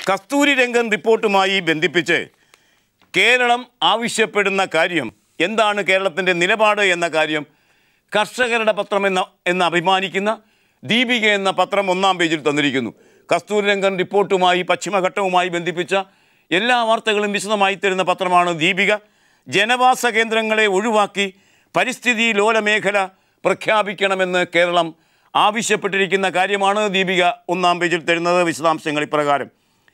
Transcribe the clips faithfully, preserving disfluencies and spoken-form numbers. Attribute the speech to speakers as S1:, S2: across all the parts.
S1: കസ്തൂരി രംഗൻ റിപ്പോർട്ടുമായി ബന്ധിപ്പിച്ച് കേരളം ആവശ്യപ്പെടുന്ന കാര്യം എന്താണ്, കേരളത്തിൻ്റെ നിലപാട് എന്ന കാര്യം കർഷകരുടെ പത്രം എന്ന എന്ന് അഭിമാനിക്കുന്ന ദീപിക എന്ന പത്രം ഒന്നാം പേജിൽ തന്നിരിക്കുന്നു. കസ്തൂരി രംഗൻ റിപ്പോർട്ടുമായി പശ്ചിമഘട്ടവുമായി ബന്ധിപ്പിച്ച എല്ലാ വാർത്തകളും വിശദമായി തരുന്ന പത്രമാണ് ദീപിക. ജനവാസ കേന്ദ്രങ്ങളെ ഒഴിവാക്കി പരിസ്ഥിതി ലോല മേഖല പ്രഖ്യാപിക്കണമെന്ന് കേരളം ആവശ്യപ്പെട്ടിരിക്കുന്ന കാര്യമാണ് ദീപിക ഒന്നാം പേജിൽ തരുന്നത്. വിശദാംശങ്ങൾ ഇപ്രകാരം: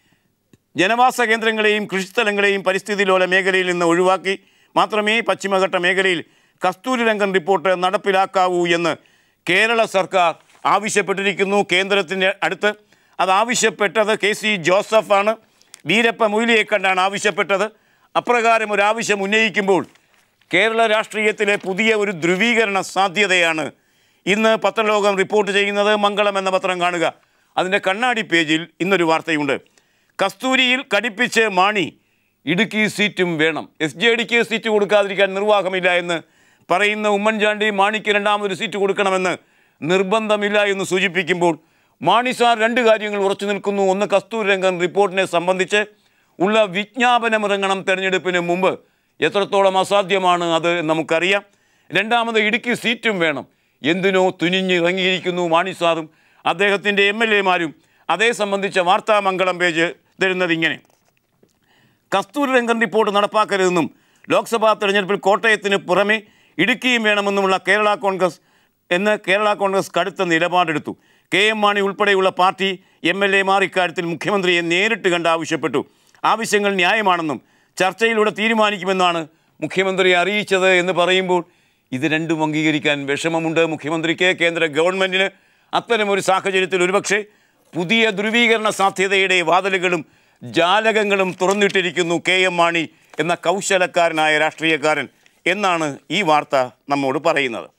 S1: ജനവാസ കേന്ദ്രങ്ങളെയും കൃഷിസ്ഥലങ്ങളെയും പരിസ്ഥിതി ലോല മേഖലയിൽ നിന്ന് ഒഴിവാക്കി മാത്രമേ പശ്ചിമഘട്ട മേഖലയിൽ കസ്തൂരി രംഗൻ റിപ്പോർട്ട് നടപ്പിലാക്കാവൂ എന്ന് കേരള സർക്കാർ ആവശ്യപ്പെട്ടിരിക്കുന്നു. കേന്ദ്രത്തിൻ്റെ അടുത്ത് അത് ആവശ്യപ്പെട്ടത് കെ സി ജോസഫാണ്. വീരപ്പ മൊയ്ലിയെ കണ്ടാണ് ആവശ്യപ്പെട്ടത്. അപ്രകാരം ഒരു ആവശ്യം ഉന്നയിക്കുമ്പോൾ കേരള രാഷ്ട്രീയത്തിലെ പുതിയ ഒരു ധ്രുവീകരണ സാധ്യതയാണ് ഇന്ന് പത്രലോകം റിപ്പോർട്ട് ചെയ്യുന്നത്. മംഗളം എന്ന പത്രം കാണുക. അതിൻ്റെ കണ്ണാടി പേജിൽ ഇന്നൊരു വാർത്തയുണ്ട്. കസ്തൂരിയിൽ കടിപ്പിച്ച് മാണി, ഇടുക്കി സീറ്റും വേണം. എസ് ജെ ഡിക്ക് സീറ്റ് കൊടുക്കാതിരിക്കാൻ നിർവാഹമില്ല എന്ന് പറയുന്ന ഉമ്മൻചാണ്ടി മാണിക്ക് രണ്ടാമതൊരു സീറ്റ് കൊടുക്കണമെന്ന് നിർബന്ധമില്ല എന്ന് സൂചിപ്പിക്കുമ്പോൾ മാണി സാർ രണ്ട് കാര്യങ്ങൾ ഉറച്ചു നിൽക്കുന്നു. ഒന്ന്, കസ്തൂരി രംഗൻ റിപ്പോർട്ടിനെ സംബന്ധിച്ച് ഉള്ള വിജ്ഞാപനമിറങ്ങണം തെരഞ്ഞെടുപ്പിന് മുമ്പ്. എത്രത്തോളം അസാധ്യമാണ് അത് നമുക്കറിയാം. രണ്ടാമത്, ഇടുക്കി സീറ്റും വേണം. എന്തിനോ തുനിഞ്ഞിറങ്ങിയിരിക്കുന്നു മാണി സാറും അദ്ദേഹത്തിൻ്റെ എം എൽ എമാരും. അതേ സംബന്ധിച്ച വാർത്താമംഗളം പേജ് തരുന്നത് ഇങ്ങനെ: കസ്തൂരി രംഗൻ റിപ്പോർട്ട് നടപ്പാക്കരുതെന്നും ലോക്സഭാ തെരഞ്ഞെടുപ്പിൽ കോട്ടയത്തിന് പുറമെ ഇടുക്കിയും വേണമെന്നുമുള്ള കേരള കോൺഗ്രസ് എന്ന് കേരള കോൺഗ്രസ് കടുത്ത നിലപാടെടുത്തു. കെ എം മാണി ഉൾപ്പെടെയുള്ള പാർട്ടി എം എൽ എമാർ ഇക്കാര്യത്തിൽ മുഖ്യമന്ത്രിയെ നേരിട്ട് കണ്ട് ആവശ്യപ്പെട്ടു. ആവശ്യങ്ങൾ ന്യായമാണെന്നും ചർച്ചയിലൂടെ തീരുമാനിക്കുമെന്നാണ് മുഖ്യമന്ത്രി അറിയിച്ചത് എന്ന് പറയുമ്പോൾ ഇത് രണ്ടും അംഗീകരിക്കാൻ വിഷമമുണ്ട് മുഖ്യമന്ത്രിക്ക്. കേന്ദ്ര ഗവൺമെൻറ്റിന് അത്തരമൊരു സാഹചര്യത്തിൽ ഒരുപക്ഷെ പുതിയ ധ്രുവീകരണ സാധ്യതയുടെ വാതിലുകളും ജാലകങ്ങളും തുറന്നിട്ടിരിക്കുന്നു കെ എം മാണി എന്ന കൗശലക്കാരനായ രാഷ്ട്രീയക്കാരൻ എന്നാണ് ഈ വാർത്ത നമ്മോട് പറയുന്നത്.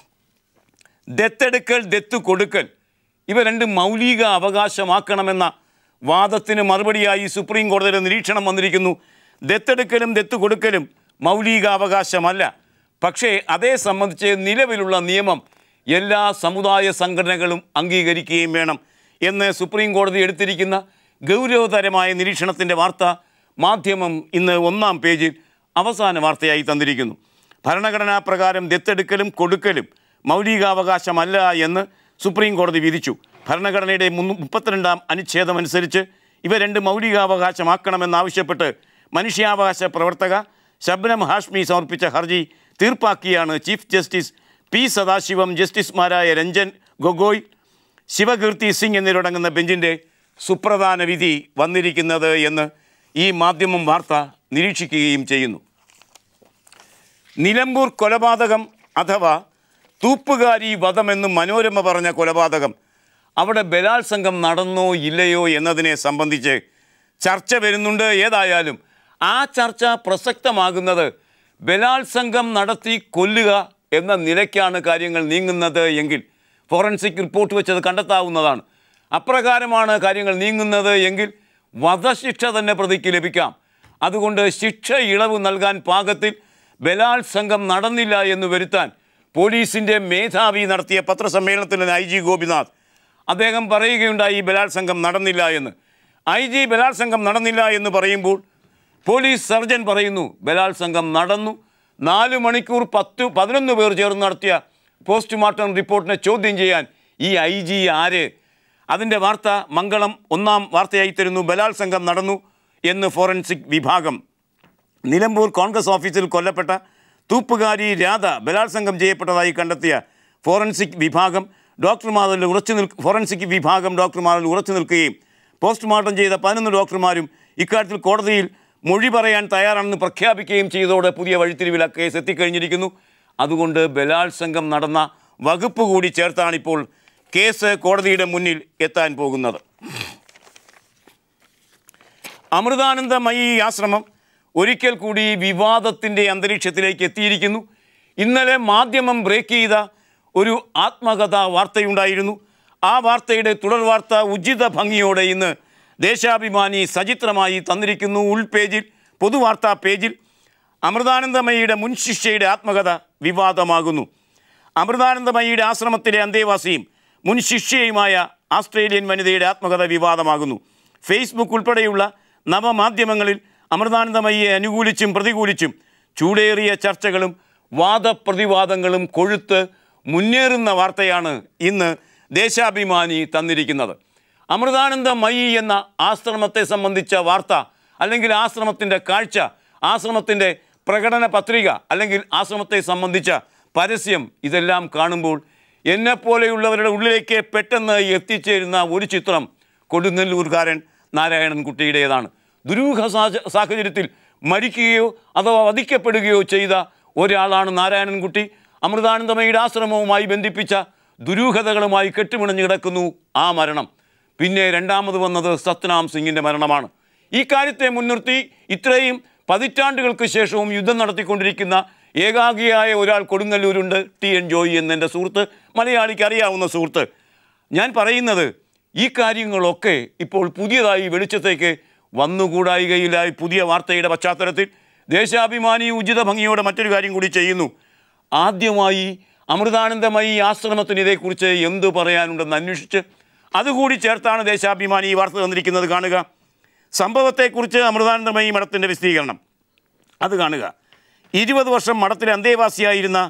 S1: ദത്തെടുക്കൽ, ദത്ത് കൊടുക്കൽ ഇവ രണ്ടും മൗലിക അവകാശമാക്കണമെന്ന വാദത്തിന് മറുപടിയായി സുപ്രീം കോടതിയുടെ നിരീക്ഷണം വന്നിരിക്കുന്നു. ദത്തെടുക്കലും ദത്ത് കൊടുക്കലും മൗലിക അവകാശമല്ല. പക്ഷേ അതേ സംബന്ധിച്ച് നിലവിലുള്ള നിയമം എല്ലാ സമുദായ സംഘടനകളും അംഗീകരിക്കുകയും വേണം എന്ന് സുപ്രീം കോടതി എടുത്തിരിക്കുന്ന ഗൗരവതരമായ നിരീക്ഷണത്തിൻ്റെ വാർത്ത മാധ്യമം ഇന്ന് ഒന്നാം പേജിൽ അവസാന വാർത്തയായി തന്നിരിക്കുന്നു. ഭരണഘടനാ പ്രകാരം ദത്തെടുക്കലും കൊടുക്കലും മൗലികാവകാശമല്ല എന്ന് സുപ്രീം കോടതി വിധിച്ചു. ഭരണഘടനയുടെ മുപ്പത്തിരണ്ടാം അനുച്ഛേദമനുസരിച്ച് ഇവ രണ്ട് മൗലികാവകാശമാക്കണമെന്നാവശ്യപ്പെട്ട് മനുഷ്യാവകാശ പ്രവർത്തക ശബ്നം ഹാഷ്മി സമർപ്പിച്ച ഹർജി തീർപ്പാക്കിയാണ് ചീഫ് ജസ്റ്റിസ് പി സദാശിവം, ജസ്റ്റിസുമാരായ രഞ്ജൻ ഗൊഗോയ്, ശിവകീർത്തി സിംഗ് എന്നിവരടങ്ങുന്ന ബെഞ്ചിൻ്റെ സുപ്രധാന വിധി വന്നിരിക്കുന്നത് എന്ന് ഈ മാധ്യമം വാർത്ത നിരീക്ഷിക്കുകയും ചെയ്യുന്നു. നിലമ്പൂർ കൊലപാതകം അഥവാ തൂപ്പുകാരി വധമെന്ന് മനോരമ പറഞ്ഞ കൊലപാതകം അവിടെ ബലാത്സംഗം നടന്നോ ഇല്ലയോ എന്നതിനെ സംബന്ധിച്ച് ചർച്ച വരുന്നുണ്ട്. ഏതായാലും ആ ചർച്ച പ്രസക്തമാകുന്നത് ബലാത്സംഗം നടത്തി കൊല്ലുക എന്ന നിലയ്ക്കാണ് കാര്യങ്ങൾ നീങ്ങുന്നത് എങ്കിൽ ഫോറൻസിക് റിപ്പോർട്ട് വെച്ചത് കണ്ടെത്താവുന്നതാണ്. അപ്രകാരമാണ് കാര്യങ്ങൾ നീങ്ങുന്നത് എങ്കിൽ വധശിക്ഷ തന്നെ പ്രതിക്ക് ലഭിക്കാം. അതുകൊണ്ട് ശിക്ഷ ഇളവ് നൽകാൻ പാകത്തിൽ ബലാത്സംഗം നടന്നില്ല എന്ന് വരുത്താൻ പോലീസിൻ്റെ മേധാവി നടത്തിയ പത്രസമ്മേളനത്തിൽ ഐ ജി ഗോപിനാഥ് അദ്ദേഹം പറയുകയുണ്ടായി ബലാത്സംഗം നടന്നില്ല എന്ന്. ഐ ജി ബലാത്സംഗം നടന്നില്ല എന്ന് പറയുമ്പോൾ പോലീസ് സർജൻ പറയുന്നു ബലാത്സംഗം നടന്നു. നാല് മണിക്കൂർ പത്ത് പതിനൊന്ന് പേർ ചേർന്ന് നടത്തിയ പോസ്റ്റ്മോർട്ടം റിപ്പോർട്ടിനെ ചോദ്യം ചെയ്യാൻ ഈ ഐ ജി ആര്? അതിൻ്റെ വാർത്ത മംഗളം ഒന്നാം വാർത്തയായി തരുന്നു. ബലാത്സംഗം നടന്നു എന്ന് ഫോറൻസിക് വിഭാഗം. നിലമ്പൂർ കോൺഗ്രസ് ഓഫീസിൽ കൊല്ലപ്പെട്ട തൂപ്പുകാരി രാധ ബലാത്സംഗം ചെയ്യപ്പെട്ടതായി കണ്ടെത്തിയ ഫോറൻസിക് വിഭാഗം ഡോക്ടർമാരിൽ ഉറച്ചു നിൽ ഫോറൻസിക് വിഭാഗം ഡോക്ടർമാരിൽ ഉറച്ചു നിൽക്കുകയും പോസ്റ്റ്മോർട്ടം ചെയ്ത പതിനൊന്ന് ഡോക്ടർമാരും ഇക്കാര്യത്തിൽ കോടതിയിൽ മൊഴി പറയാൻ തയ്യാറാണെന്ന് പ്രഖ്യാപിക്കുകയും ചെയ്തതോടെ പുതിയ വഴിത്തിരിവിൽ ആ കേസ് എത്തിക്കഴിഞ്ഞിരിക്കുന്നു. അതുകൊണ്ട് ബലാത്സംഗം നടന്ന വകുപ്പ് കൂടി ചേർത്താണിപ്പോൾ കേസ് കോടതിയുടെ മുന്നിൽ എത്താൻ പോകുന്നത്. അമൃതാനന്ദമയി ആശ്രമം ഒരിക്കൽ കൂടി വിവാദത്തിൻ്റെ അന്തരീക്ഷത്തിലേക്ക് എത്തിയിരിക്കുന്നു. ഇന്നലെ മാധ്യമം ബ്രേക്ക് ചെയ്ത ഒരു ആത്മകഥാ വാർത്തയുണ്ടായിരുന്നു. ആ വാർത്തയുടെ തുടർ വാർത്ത ഉചിത ഭംഗിയോടെ ഇന്ന് ദേശാഭിമാനി സചിത്രമായി തന്നിരിക്കുന്നു. ഉൾപേജിൽ, പൊതുവാർത്താ പേജിൽ അമൃതാനന്ദമയിയുടെ മുൻ ശിഷ്യയുടെ ആത്മകഥ വിവാദമാകുന്നു. അമൃതാനന്ദമയിയുടെ ആശ്രമത്തിലെ അന്തേവാസിയും മുൻ ശിഷ്യയുമായ ആസ്ട്രേലിയൻ വനിതയുടെ ആത്മകഥ വിവാദമാകുന്നു. ഫേസ്ബുക്ക് ഉൾപ്പെടെയുള്ള നവമാധ്യമങ്ങളിൽ അമൃതാനന്ദമയിയെ അനുകൂലിച്ചും പ്രതികൂലിച്ചും ചൂടേറിയ ചർച്ചകളും വാദപ്രതിവാദങ്ങളും കൊഴുത്ത് മുന്നേറുന്ന വാർത്തയാണ് ഇന്ന് ദേശാഭിമാനി തന്നിരിക്കുന്നത്. അമൃതാനന്ദമയി എന്ന ആശ്രമത്തെ സംബന്ധിച്ച വാർത്ത, അല്ലെങ്കിൽ ആശ്രമത്തിൻ്റെ കാഴ്ച, ആശ്രമത്തിൻ്റെ പ്രകടന പത്രിക, അല്ലെങ്കിൽ ആശ്രമത്തെ സംബന്ധിച്ച പരസ്യം, ഇതെല്ലാം കാണുമ്പോൾ എന്നെപ്പോലെയുള്ളവരുടെ ഉള്ളിലേക്ക് പെട്ടെന്ന് എത്തിച്ചേരുന്ന ഒരു ചിത്രം കൊടുങ്ങല്ലൂർകാരൻ നാരായണൻകുട്ടിയുടേതാണ്. ദുരൂഹ സാഹചര്യത്തിൽ മരിക്കുകയോ അഥവാ വധിക്കപ്പെടുകയോ ചെയ്ത ഒരാളാണ് നാരായണൻകുട്ടി. അമൃതാനന്ദമയുടെ ആശ്രമവുമായി ബന്ധിപ്പിച്ച ദുരൂഹതകളുമായി കെട്ടുപിണഞ്ഞു കിടക്കുന്നു ആ മരണം. പിന്നെ രണ്ടാമത് വന്നത് സത്നാം സിംഗിൻ്റെ മരണമാണ്. ഈ കാര്യത്തെ മുൻനിർത്തി ഇത്രയും പതിറ്റാണ്ടുകൾക്ക് ശേഷവും യുദ്ധം നടത്തിക്കൊണ്ടിരിക്കുന്ന ഏകാഗിയായ ഒരാൾ കൊടുങ്ങല്ലൂരുണ്ട്, ടി എൻ ജോയി എന്നെൻ്റെ സുഹൃത്ത്, മലയാളിക്ക് അറിയാവുന്ന സുഹൃത്ത്. ഞാൻ പറയുന്നത് ഈ കാര്യങ്ങളൊക്കെ ഇപ്പോൾ പുതിയതായി വെളിച്ചത്തേക്ക് വന്നുകൂടായികയിലായി പുതിയ വാർത്തയുടെ പശ്ചാത്തലത്തിൽ ദേശാഭിമാനി ഉചിത ഭംഗിയോടെ മറ്റൊരു കാര്യം കൂടി ചെയ്യുന്നു. ആദ്യമായി അമൃതാനന്ദമയി ആശ്രമത്തിന് ഇതേക്കുറിച്ച് എന്തു പറയാനുണ്ടെന്ന് അന്വേഷിച്ച് അതുകൂടി ചേർത്താണ് ദേശാഭിമാനി ഈ വാർത്ത തന്നിരിക്കുന്നത്. കാണുക, സംഭവത്തെക്കുറിച്ച് അമൃതാനന്ദമയി മഠത്തിൻ്റെ വിശദീകരണം. അത് കാണുക. ഇരുപത് വർഷം മഠത്തിലെ അന്തേവാസിയായിരുന്ന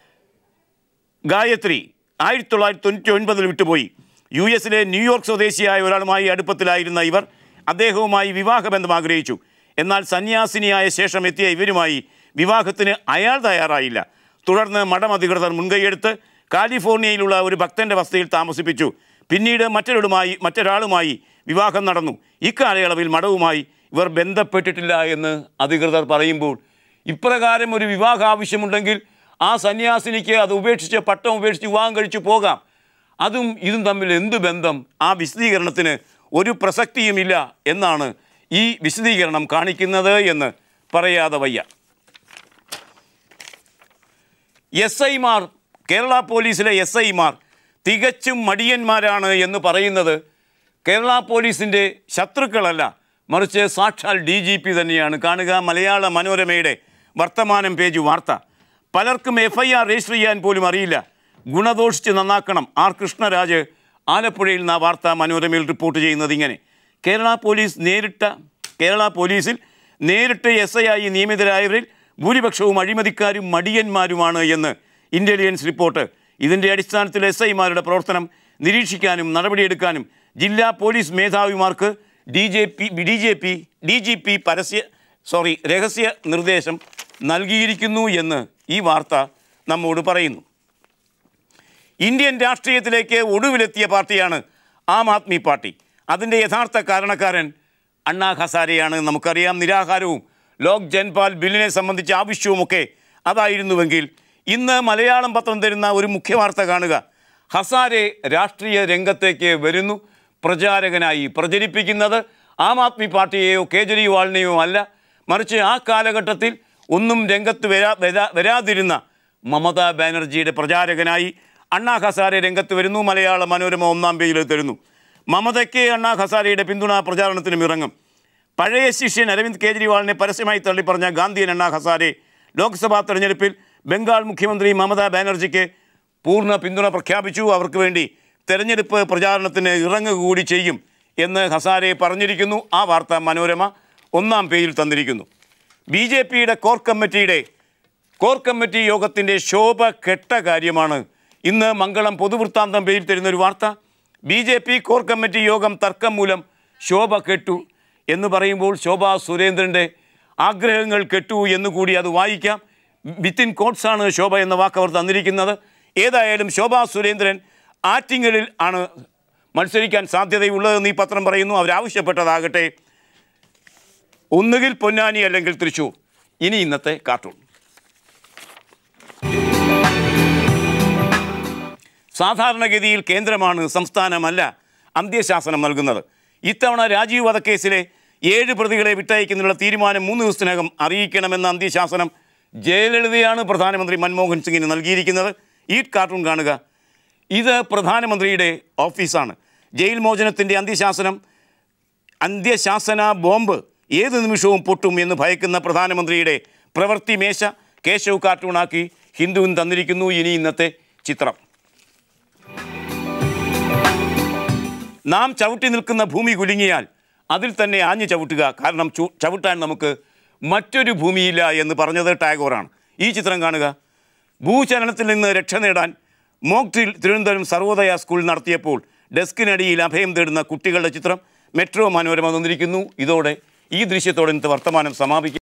S1: ഗായത്രി ആയിരത്തി തൊള്ളായിരത്തി തൊണ്ണൂറ്റി ഒൻപതിൽ വിട്ടുപോയി. യു എസിലെ ന്യൂയോർക്ക് സ്വദേശിയായ ഒരാളുമായി അടുപ്പത്തിലായിരുന്ന ഇവർ അദ്ദേഹവുമായി വിവാഹബന്ധം ആഗ്രഹിച്ചു. എന്നാൽ സന്യാസിനിയായ ശേഷം എത്തിയ ഇവരുമായി വിവാഹത്തിന് അയാൾ തയ്യാറായില്ല. തുടർന്ന് മഠം അധികൃതർ മുൻകൈയെടുത്ത് കാലിഫോർണിയയിലുള്ള ഒരു ഭക്തൻ്റെ വസതിയിൽ താമസിപ്പിച്ചു. പിന്നീട് മറ്റൊരാളുമായി മറ്റൊരാളുമായി വിവാഹം നടന്നു. ഇക്കാലയളവിൽ മഠവുമായി ഇവർ ബന്ധപ്പെട്ടിട്ടില്ല എന്ന് അധികൃതർ പറയുമ്പോൾ, ഇപ്രകാരം ഒരു വിവാഹ ആവശ്യമുണ്ടെങ്കിൽ ആ സന്യാസിനിക്ക് അത് ഉപേക്ഷിച്ച് പട്ടം ഉപേക്ഷിച്ച് വിവാഹം കഴിച്ചു പോകാം. അതും ഇതും തമ്മിൽ എന്ത് ബന്ധം? ആ വിശദീകരണത്തിന് ഒരു പ്രസക്തിയുമില്ല എന്നാണ് ഈ വിശദീകരണം കാണിക്കുന്നത് എന്ന് പറയാതെ വയ്യ. എസ് ഐമാർ, കേരള പോലീസിലെ എസ് ഐമാർ തികച്ചും മടിയന്മാരാണ് എന്ന് പറയുന്നത് കേരള പോലീസിൻ്റെ ശത്രുക്കളല്ല, മറിച്ച് സാക്ഷാൽ ഡി ജി പി തന്നെയാണ്. കാണുക, മലയാള മനോരമയുടെ വർത്തമാനം പേജ് വാർത്ത. പലർക്കും എഫ് ഐ ആർ രജിസ്റ്റർ ചെയ്യാൻ പോലും അറിയില്ല, ഗുണദോഷിച്ച് നന്നാക്കണം. ആർ കൃഷ്ണരാജ് ആലപ്പുഴയിൽ നിന്ന് ആ വാർത്ത മനോരമയിൽ റിപ്പോർട്ട് ചെയ്യുന്നത് ഇങ്ങനെ: കേരള പോലീസ് നേരിട്ട കേരള പോലീസിൽ നേരിട്ട് എസ് ഐ ആയി നിയമിതരായവരിൽ ഭൂരിപക്ഷവും അഴിമതിക്കാരും മടിയന്മാരുമാണ് എന്ന് ഇൻ്റലിജൻസ് റിപ്പോർട്ട്. ഇതിൻ്റെ അടിസ്ഥാനത്തിൽ എസ് ഐമാരുടെ പ്രവർത്തനം നിരീക്ഷിക്കാനും നടപടിയെടുക്കാനും ജില്ലാ പോലീസ് മേധാവിമാർക്ക് D J P D J P D G P പരസ്യ സോറി രഹസ്യ നിർദ്ദേശം നൽകിയിരിക്കുന്നു എന്ന് ഈ വാർത്ത നമ്മോട് പറയുന്നു. ഇന്ത്യൻ രാഷ്ട്രീയത്തിലേക്ക് ഒടുവിലെത്തിയ പാർട്ടിയാണ് ആം ആദ്മി പാർട്ടി. അതിൻ്റെ യഥാർത്ഥ കാരണക്കാരൻ അണ്ണാ ഹസാരെയാണ്. നമുക്കറിയാം, നിരാഹാരവും ലോക് ജൻപാൽ ബില്ലിനെ സംബന്ധിച്ച ആവശ്യവുമൊക്കെ അതായിരുന്നുവെങ്കിൽ ഇന്ന് മലയാളം പത്രം തരുന്ന ഒരു മുഖ്യ വാർത്ത കാണുക. ഹസാരെ രാഷ്ട്രീയ രംഗത്തേക്ക് വരുന്നു. പ്രചാരകനായി പ്രചരിപ്പിക്കുന്നത് ആം ആദ്മി പാർട്ടിയെയോ കേജ്രിവാളിനെയോ അല്ല, മറിച്ച് ആ കാലഘട്ടത്തിൽ ഒന്നും രംഗത്ത് വരാ വരാതിരുന്ന മമതാ ബാനർജിയുടെ പ്രചാരകനായി അണ്ണാ ഹസാരെ രംഗത്ത് വരുന്നു. മലയാള മനോരമ ഒന്നാം പേജിൽ തരുന്നു. മമതയ്ക്ക് അണ്ണാ ഹസാരെയുടെ പിന്തുണ പ്രചാരണത്തിനും ഇറങ്ങും. പഴയ ശിഷ്യൻ അരവിന്ദ് കേജ്രിവാളിനെ പരസ്യമായി തള്ളിപ്പറഞ്ഞ ഗാന്ധിയൻ അണ്ണാ ഹസാരെ ലോക്സഭാ തെരഞ്ഞെടുപ്പിൽ ബംഗാൾ മുഖ്യമന്ത്രി മമതാ ബാനർജിക്ക് പൂർണ്ണ പിന്തുണ പ്രഖ്യാപിച്ചു. അവർക്ക് വേണ്ടി തെരഞ്ഞെടുപ്പ് പ്രചാരണത്തിന് ഇറങ്ങുക കൂടി ചെയ്യും എന്ന് ഹസാരെ പറഞ്ഞിരിക്കുന്നു. ആ വാർത്ത മനോരമ ഒന്നാം പേജിൽ തന്നിരിക്കുന്നു. ബി ജെ പിയുടെ കോർ കമ്മിറ്റിയുടെ കോർ കമ്മിറ്റി യോഗത്തിൻ്റെ ശോഭ കെട്ട കാര്യമാണ് ഇന്ന് മംഗളം പൊതുവൃത്താന്തം പേജിൽ തരുന്നൊരു വാർത്ത. B J P core committee യോഗം തർക്കം മൂലം ശോഭ കെട്ടു എന്ന് പറയുമ്പോൾ ശോഭാ സുരേന്ദ്രൻ്റെ ആഗ്രഹങ്ങൾ കെട്ടു എന്നുകൂടി അത് വായിക്കാം. വിത്തിൻ കോട്ട്സാണ് ശോഭ എന്ന വാക്ക് അവർ തന്നിരിക്കുന്നത്. ഏതായാലും ശോഭാ സുരേന്ദ്രൻ ആറ്റിങ്ങലിൽ ആണ് മത്സരിക്കാൻ സാധ്യതയുള്ളതെന്ന് ഈ പത്രം പറയുന്നു. അവരാവശ്യപ്പെട്ടതാകട്ടെ ഒന്നുകിൽ പൊന്നാനി അല്ലെങ്കിൽ തൃശ്ശൂർ. ഇനി ഇന്നത്തെ കാർട്ടൂൺ. സാധാരണഗതിയിൽ കേന്ദ്രമാണ്, സംസ്ഥാനമല്ല അന്ത്യശാസനം നൽകുന്നത്. ഇത്തവണ രാജീവ് വധക്കേസിലെ ഏഴ് പ്രതികളെ വിട്ടയക്കുന്നതിനുള്ള തീരുമാനം മൂന്ന് ദിവസത്തിനകം അറിയിക്കണമെന്ന അന്ത്യശാസനം ജയലളിതയാണ് പ്രധാനമന്ത്രി മൻമോഹൻ സിംഗിന് നൽകിയിരിക്കുന്നത്. ഈ കാർട്ടൂൺ കാണുക. ഇത് പ്രധാനമന്ത്രിയുടെ ഓഫീസാണ്. ജയിൽ മോചനത്തിൻ്റെ അന്ത്യശാസനം അന്ത്യശാസന ബോംബ് ഏത് നിമിഷവും പൊട്ടും എന്ന് ഭയക്കുന്ന പ്രധാനമന്ത്രിയുടെ പ്രവൃത്തി മേശ കേശവ് കാർട്ടൂണാക്കി ഹിന്ദുവിൻ തന്നിരിക്കുന്നു. ഇനി ഇന്നത്തെ ചിത്രം. നാം ചവിട്ടി നിൽക്കുന്ന ഭൂമി കുലുങ്ങിയാൽ അതിൽ തന്നെ ആഞ്ഞു ചവിട്ടുക, കാരണം ചു ചവിട്ടാൻ നമുക്ക് മറ്റൊരു ഭൂമിയില്ല എന്ന് പറഞ്ഞത് ടാഗോറാണ്. ഈ ചിത്രം കാണുക. ഭൂചലനത്തിൽ നിന്ന് രക്ഷ നേടാൻ mock drill Thiruvananthapuram Sarvodaya school നടത്തിയപ്പോൾ ഡെസ്കിനടിയിൽ അഭയം തേടുന്ന കുട്ടികളുടെ ചിത്രം മെട്രോ മനോരമ തന്നിരിക്കുന്നു. ഇതോടെ ഈ ദൃശ്യത്തോടെ ഇന്നത്തെ വർത്തമാനം സമാപിക്കും.